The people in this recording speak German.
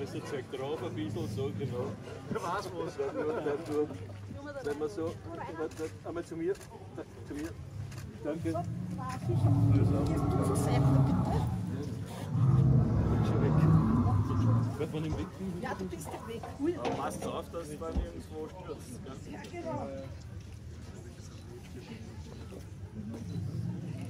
Also zeigt drauf ein bisschen, so genau. Du weißt was. Wenn wir so, einmal zu mir. Zu mir. Danke. Gehst du zur Seite bitte? Schon weg. Wird man im Weg? Ja, du bist weg. Ui. Aber passt auf, dass es dann irgendwo stürzt. Ja, genau.